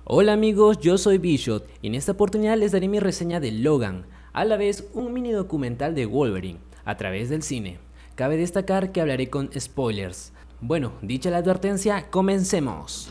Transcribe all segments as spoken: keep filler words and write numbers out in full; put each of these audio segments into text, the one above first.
Hola amigos, yo soy Bishop y en esta oportunidad les daré mi reseña de Logan, a la vez un mini documental de Wolverine, a través del cine. Cabe destacar que hablaré con spoilers. Bueno, dicha la advertencia, comencemos.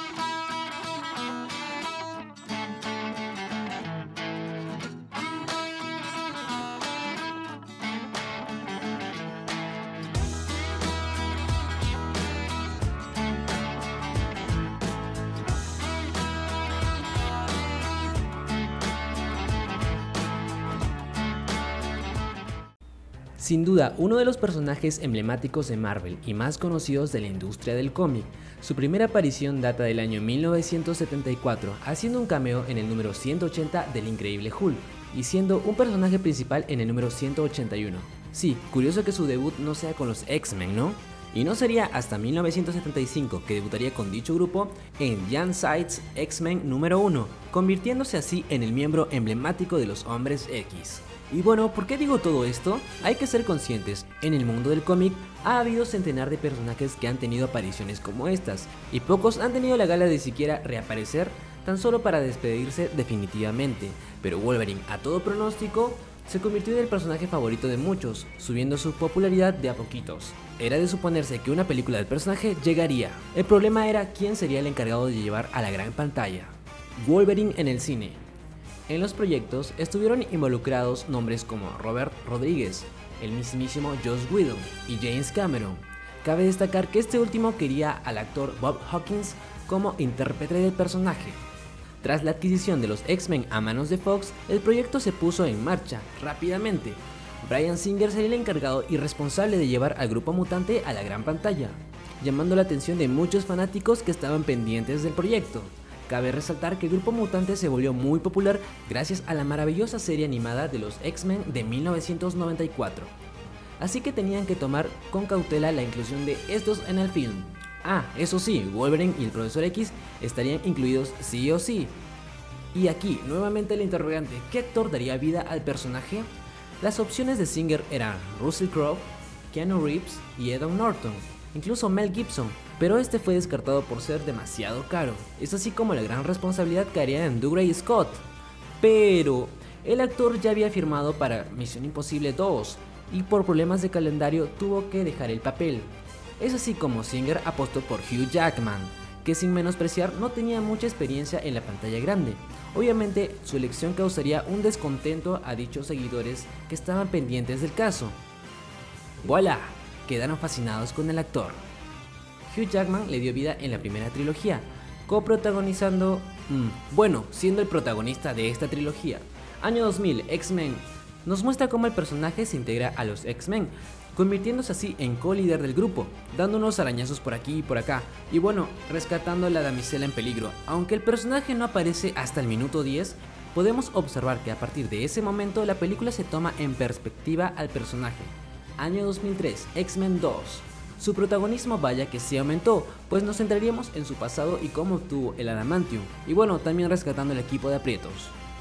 Sin duda, uno de los personajes emblemáticos de Marvel y más conocidos de la industria del cómic. Su primera aparición data del año mil novecientos setenta y cuatro, haciendo un cameo en el número ciento ochenta del Increíble Hulk, y siendo un personaje principal en el número ciento ochenta y uno. Sí, curioso que su debut no sea con los X-Men, ¿no? Y no sería hasta mil novecientos setenta y cinco que debutaría con dicho grupo en Young Sides X-Men número uno, convirtiéndose así en el miembro emblemático de los Hombres X. Y bueno, ¿por qué digo todo esto? Hay que ser conscientes, en el mundo del cómic ha habido centenar de personajes que han tenido apariciones como estas, y pocos han tenido la gala de siquiera reaparecer, tan solo para despedirse definitivamente. Pero Wolverine, a todo pronóstico, se convirtió en el personaje favorito de muchos, subiendo su popularidad de a poquitos. Era de suponerse que una película del personaje llegaría. El problema era quién sería el encargado de llevar a la gran pantalla. Wolverine en el cine. En los proyectos estuvieron involucrados nombres como Robert Rodríguez, el mismísimo Joss Whedon y James Cameron. Cabe destacar que este último quería al actor Bob Hawkins como intérprete del personaje. Tras la adquisición de los X-Men a manos de Fox, el proyecto se puso en marcha rápidamente. Bryan Singer sería el encargado y responsable de llevar al grupo mutante a la gran pantalla, llamando la atención de muchos fanáticos que estaban pendientes del proyecto. Cabe resaltar que el grupo mutante se volvió muy popular gracias a la maravillosa serie animada de los X-Men de mil novecientos noventa y cuatro. Así que tenían que tomar con cautela la inclusión de estos en el film. Ah, eso sí, Wolverine y el Profesor X estarían incluidos sí o sí. Y aquí, nuevamente el interrogante, ¿qué actor daría vida al personaje? Las opciones de Singer eran Russell Crowe, Keanu Reeves y Edward Norton, incluso Mel Gibson, pero este fue descartado por ser demasiado caro. Es así como la gran responsabilidad caería en Dougray Scott. Pero el actor ya había firmado para Misión Imposible dos y por problemas de calendario tuvo que dejar el papel. Es así como Singer apostó por Hugh Jackman, que sin menospreciar no tenía mucha experiencia en la pantalla grande. Obviamente su elección causaría un descontento a dichos seguidores que estaban pendientes del caso. ¡Voilà! Quedaron fascinados con el actor. Hugh Jackman le dio vida en la primera trilogía, coprotagonizando, mmm, bueno, siendo el protagonista de esta trilogía. Año dos mil, X-Men. Nos muestra cómo el personaje se integra a los X-Men, convirtiéndose así en co-líder del grupo, dando unos arañazos por aquí y por acá, y bueno, rescatando a la damisela en peligro. Aunque el personaje no aparece hasta el minuto diez, podemos observar que a partir de ese momento la película se toma en perspectiva al personaje. Año dos mil tres, X-Men dos. Su protagonismo vaya que sí aumentó, pues nos centraríamos en su pasado y cómo obtuvo el adamantium, y bueno, también rescatando el equipo de aprietos.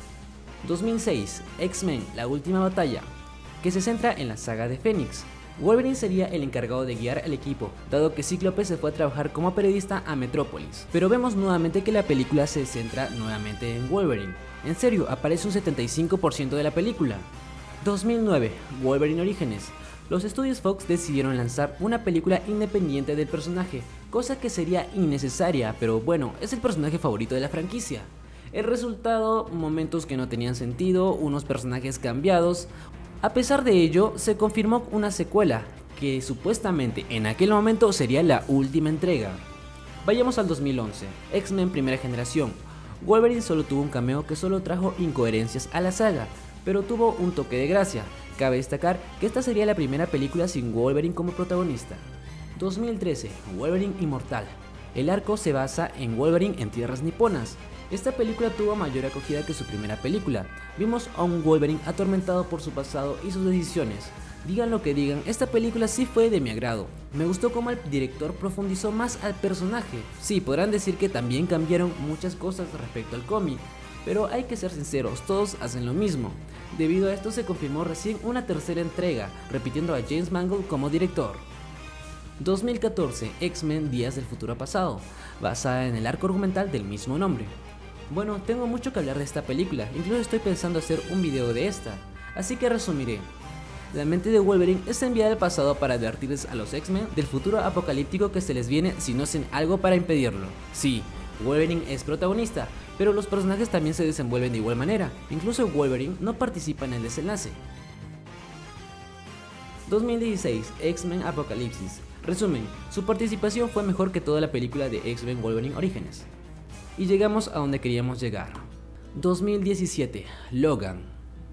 dos mil seis, X-Men, la última batalla, que se centra en la saga de Fénix. Wolverine sería el encargado de guiar al equipo, dado que Cíclope se fue a trabajar como periodista a Metrópolis. Pero vemos nuevamente que la película se centra nuevamente en Wolverine. En serio, aparece un setenta y cinco por ciento de la película. dos mil nueve, Wolverine Orígenes. Los estudios Fox decidieron lanzar una película independiente del personaje, cosa que sería innecesaria, pero bueno, es el personaje favorito de la franquicia. El resultado, momentos que no tenían sentido, unos personajes cambiados. A pesar de ello, se confirmó una secuela, que supuestamente en aquel momento sería la última entrega. Vayamos al dos mil once, X-Men Primera Generación. Wolverine solo tuvo un cameo que solo trajo incoherencias a la saga, pero tuvo un toque de gracia. Cabe destacar que esta sería la primera película sin Wolverine como protagonista. dos mil trece, Wolverine Inmortal. El arco se basa en Wolverine en tierras niponas. Esta película tuvo mayor acogida que su primera película. Vimos a un Wolverine atormentado por su pasado y sus decisiones. Digan lo que digan, esta película sí fue de mi agrado. Me gustó cómo el director profundizó más al personaje. Sí, podrán decir que también cambiaron muchas cosas respecto al cómic, pero hay que ser sinceros, todos hacen lo mismo. Debido a esto se confirmó recién una tercera entrega, repitiendo a James Mangold como director. dos mil catorce, X-Men Días del Futuro Pasado, basada en el arco argumental del mismo nombre. Bueno, tengo mucho que hablar de esta película, incluso estoy pensando hacer un video de esta, así que resumiré. La mente de Wolverine es enviada al pasado para advertirles a los X-Men del futuro apocalíptico que se les viene si no hacen algo para impedirlo. Sí, Wolverine es protagonista, pero los personajes también se desenvuelven de igual manera, incluso Wolverine no participa en el desenlace. dos mil dieciséis, X-Men Apocalipsis. Resumen, su participación fue mejor que toda la película de X-Men Wolverine Orígenes. Y llegamos a donde queríamos llegar. dos mil diecisiete, Logan.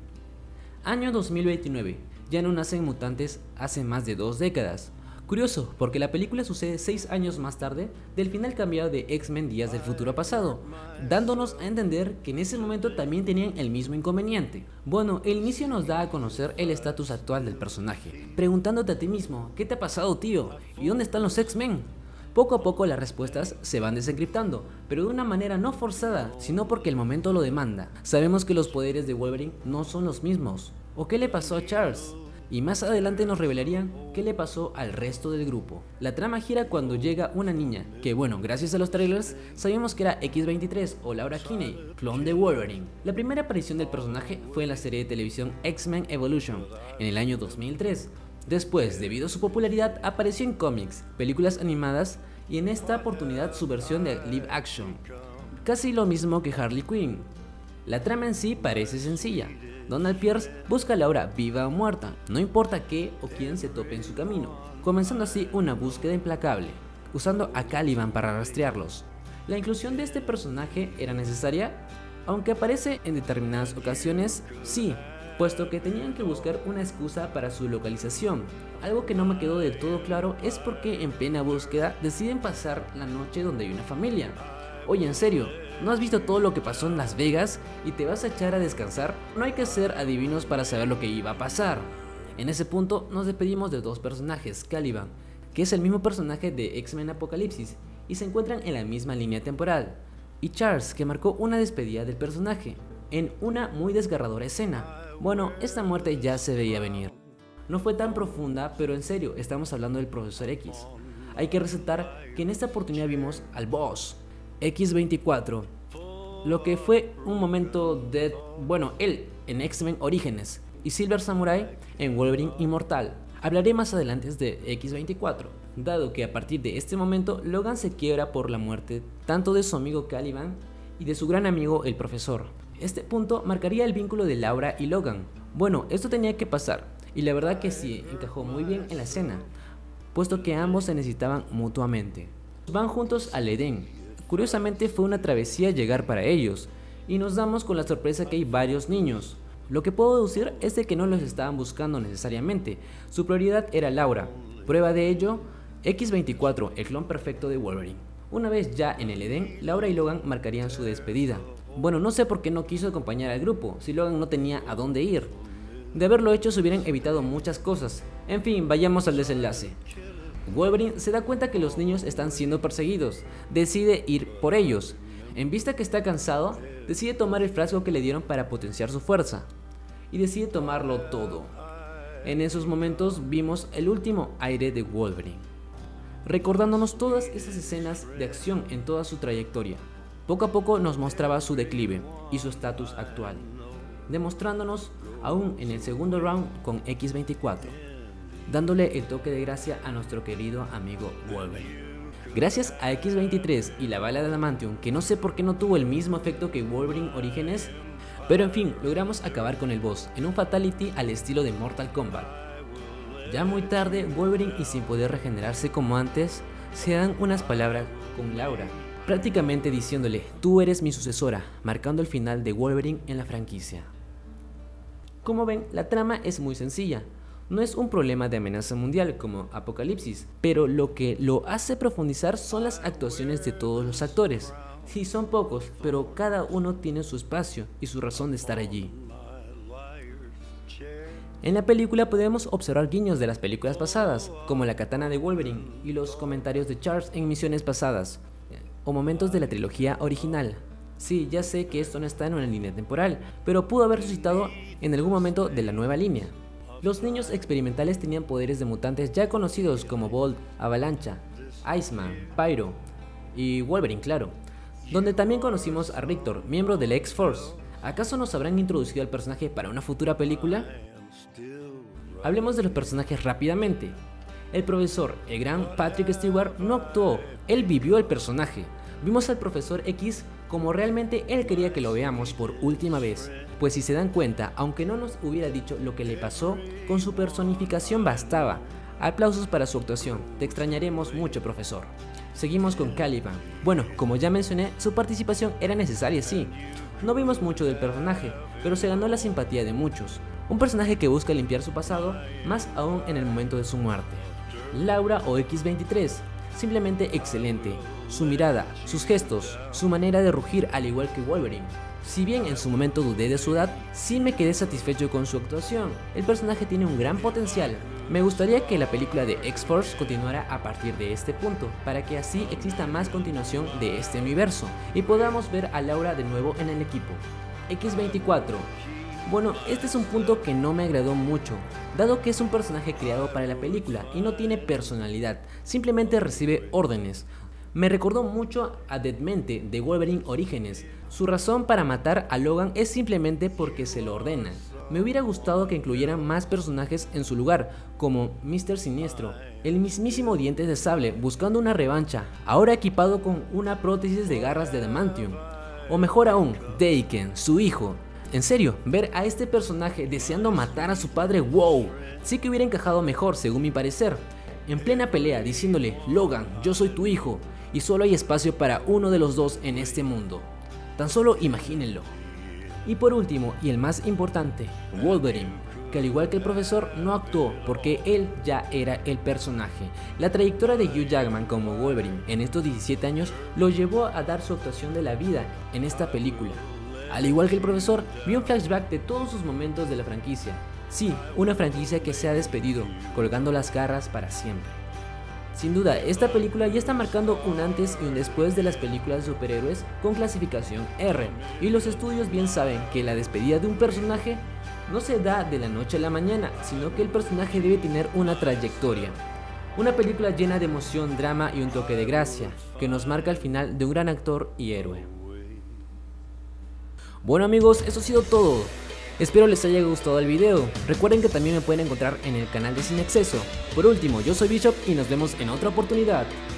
Año dos mil veintinueve, ya no nacen mutantes hace más de dos décadas. Curioso, porque la película sucede seis años más tarde del final cambiado de X-Men Días del Futuro Pasado, dándonos a entender que en ese momento también tenían el mismo inconveniente. Bueno, el inicio nos da a conocer el estatus actual del personaje, preguntándote a ti mismo, ¿qué te ha pasado, tío? ¿Y dónde están los X-Men? Poco a poco las respuestas se van desencriptando, pero de una manera no forzada, sino porque el momento lo demanda. Sabemos que los poderes de Wolverine no son los mismos. ¿O qué le pasó a Charles? Y más adelante nos revelarían qué le pasó al resto del grupo. La trama gira cuando llega una niña, que bueno, gracias a los trailers, sabíamos que era X veintitrés o Laura Kinney, clon de Wolverine. La primera aparición del personaje fue en la serie de televisión X-Men Evolution, en el año dos mil tres. Después, debido a su popularidad, apareció en cómics, películas animadas y en esta oportunidad su versión de live action. Casi lo mismo que Harley Quinn. La trama en sí parece sencilla. Donald Pierce busca a Laura viva o muerta, no importa qué o quién se tope en su camino, comenzando así una búsqueda implacable, usando a Caliban para rastrearlos. La inclusión de este personaje era necesaria, aunque aparece en determinadas ocasiones, sí, puesto que tenían que buscar una excusa para su localización. Algo que no me quedó del todo claro es porque en plena búsqueda deciden pasar la noche donde hay una familia. Oye, en serio, ¿no has visto todo lo que pasó en Las Vegas y te vas a echar a descansar? No hay que ser adivinos para saber lo que iba a pasar. En ese punto nos despedimos de dos personajes, Caliban, que es el mismo personaje de X-Men Apocalipsis y se encuentran en la misma línea temporal, y Charles, que marcó una despedida del personaje, en una muy desgarradora escena. Bueno, esta muerte ya se veía venir. No fue tan profunda, pero en serio, estamos hablando del Profesor X. Hay que resaltar que en esta oportunidad vimos al boss, X veinticuatro, lo que fue un momento de, bueno, él en X-Men Orígenes y Silver Samurai en Wolverine Inmortal. Hablaré más adelante de X veinticuatro, dado que a partir de este momento Logan se quiebra por la muerte tanto de su amigo Caliban y de su gran amigo el Profesor. Este punto marcaría el vínculo de Laura y Logan. Bueno, esto tenía que pasar, y la verdad que sí, encajó muy bien en la escena, puesto que ambos se necesitaban mutuamente. Van juntos al Edén. Curiosamente fue una travesía llegar para ellos, y nos damos con la sorpresa que hay varios niños. Lo que puedo deducir es de que no los estaban buscando necesariamente, su prioridad era Laura. Prueba de ello, X veinticuatro, el clon perfecto de Wolverine. Una vez ya en el Edén, Laura y Logan marcarían su despedida. Bueno, no sé por qué no quiso acompañar al grupo, si Logan no tenía a dónde ir. De haberlo hecho se hubieran evitado muchas cosas. En fin, vayamos al desenlace. Wolverine se da cuenta que los niños están siendo perseguidos, decide ir por ellos. En vista que está cansado, decide tomar el frasco que le dieron para potenciar su fuerza, y decide tomarlo todo. En esos momentos vimos el último aire de Wolverine, recordándonos todas esas escenas de acción en toda su trayectoria. Poco a poco nos mostraba su declive y su estatus actual, demostrándonos aún en el segundo round con X veinticuatro. Dándole el toque de gracia a nuestro querido amigo Wolverine. Gracias a X veintitrés y la bala de Adamantium, que no sé por qué no tuvo el mismo efecto que Wolverine Orígenes, pero en fin, logramos acabar con el boss en un fatality al estilo de Mortal Kombat. Ya muy tarde, Wolverine, y sin poder regenerarse como antes, se dan unas palabras con Laura, prácticamente diciéndole, tú eres mi sucesora, marcando el final de Wolverine en la franquicia. Como ven, la trama es muy sencilla. No es un problema de amenaza mundial como Apocalipsis, pero lo que lo hace profundizar son las actuaciones de todos los actores. Sí, son pocos, pero cada uno tiene su espacio y su razón de estar allí. En la película podemos observar guiños de las películas pasadas, como la katana de Wolverine y los comentarios de Charles en misiones pasadas, o momentos de la trilogía original. Sí, ya sé que esto no está en una línea temporal, pero pudo haber suscitado en algún momento de la nueva línea. Los niños experimentales tenían poderes de mutantes ya conocidos como Bolt, Avalancha, Iceman, Pyro y Wolverine, claro. donde también conocimos a Rictor, miembro de la X-Force. ¿Acaso nos habrán introducido al personaje para una futura película? Hablemos de los personajes rápidamente. El profesor, el gran Patrick Stewart, no actuó, él vivió el personaje. Vimos al profesor X como realmente él quería que lo veamos por última vez, pues si se dan cuenta, aunque no nos hubiera dicho lo que le pasó, con su personificación bastaba. Aplausos para su actuación, te extrañaremos mucho, profesor. Seguimos con Caliban. Bueno, como ya mencioné, su participación era necesaria, sí. No vimos mucho del personaje, pero se ganó la simpatía de muchos. Un personaje que busca limpiar su pasado, más aún en el momento de su muerte. Laura o equis veintitrés, simplemente excelente. Su mirada, sus gestos, su manera de rugir al igual que Wolverine. Si bien en su momento dudé de su edad, sí me quedé satisfecho con su actuación. El personaje tiene un gran potencial. Me gustaría que la película de X-Force continuara a partir de este punto, para que así exista más continuación de este universo y podamos ver a Laura de nuevo en el equipo. equis veinticuatro. Bueno, este es un punto que no me agradó mucho, dado que es un personaje creado para la película y no tiene personalidad, simplemente recibe órdenes. Me recordó mucho a Deadmente de Wolverine Orígenes. Su razón para matar a Logan es simplemente porque se lo ordenan. Me hubiera gustado que incluyeran más personajes en su lugar, como míster Siniestro, el mismísimo Dientes de Sable buscando una revancha, ahora equipado con una prótesis de garras de adamantium. O mejor aún, Daken, su hijo. En serio, ver a este personaje deseando matar a su padre, wow, sí que hubiera encajado mejor según mi parecer. En plena pelea diciéndole, Logan, yo soy tu hijo, y solo hay espacio para uno de los dos en este mundo. Tan solo imagínenlo. Y por último, y el más importante, Wolverine, que al igual que el profesor no actuó porque él ya era el personaje. La trayectoria de Hugh Jackman como Wolverine en estos diecisiete años lo llevó a dar su actuación de la vida en esta película. Al igual que el profesor, vio un flashback de todos sus momentos de la franquicia. Sí, una franquicia que se ha despedido, colgando las garras para siempre. Sin duda, esta película ya está marcando un antes y un después de las películas de superhéroes con clasificación R, y los estudios bien saben que la despedida de un personaje no se da de la noche a la mañana, sino que el personaje debe tener una trayectoria. Una película llena de emoción, drama y un toque de gracia, que nos marca el final de un gran actor y héroe. Bueno amigos, eso ha sido todo. Espero les haya gustado el video. Recuerden que también me pueden encontrar en el canal de Sin Exceso. Por último, yo soy Bishop y nos vemos en otra oportunidad.